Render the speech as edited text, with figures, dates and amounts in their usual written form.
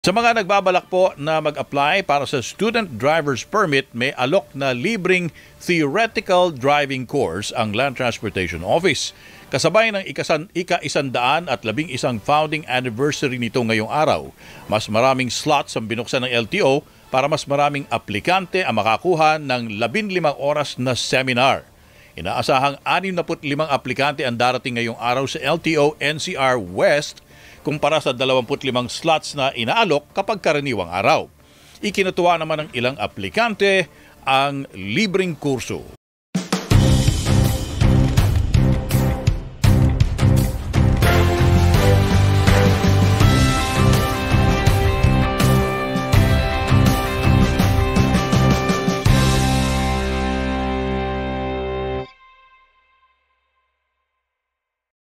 Sa mga nagbabalak po na mag-apply para sa Student Driver's Permit, may alok na libreng theoretical driving course ang Land Transportation Office. Kasabay ng ika-111 founding anniversary nito ngayong araw, mas maraming slots ang binuksan ng LTO para mas maraming aplikante ang makakuha ng 15 oras na seminar. Inaasahang 65 aplikante ang darating ngayong araw sa LTO NCR West kumpara sa 25 slots na inaalok kapag karaniwang araw. Ikinutuwa naman ng ilang aplikante ang libreng kurso.